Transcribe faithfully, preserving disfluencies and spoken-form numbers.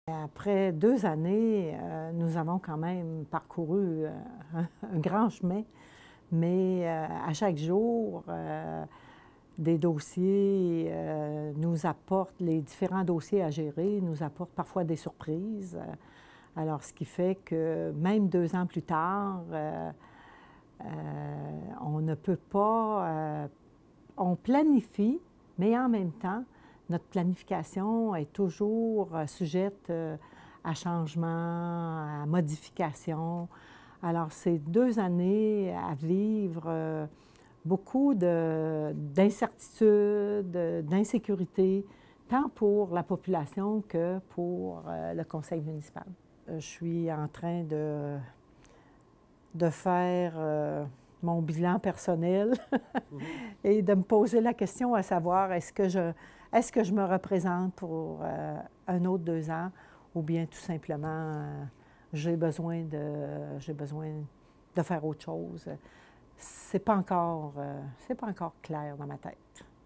Après deux années, euh, nous avons quand même parcouru euh, un, un grand chemin, mais euh, à chaque jour, euh, des dossiers euh, nous apportent, les différents dossiers à gérer nous apportent parfois des surprises. Alors, ce qui fait que même deux ans plus tard, euh, euh, on ne peut pas, euh, on planifie, mais en même temps, notre planification est toujours euh, sujette euh, à changement, à modification. Alors, c'est deux années à vivre euh, beaucoup d'incertitudes, d'insécurité, tant pour la population que pour euh, le conseil municipal. Je suis en train de, de faire euh, mon bilan personnel mm-hmm. et de me poser la question à savoir est-ce que je, est-ce que je me représente pour euh, un autre deux ans ou bien tout simplement euh, j'ai besoin de, j'ai besoin de faire autre chose. C'est pas encore, euh, c'est pas encore clair dans ma tête.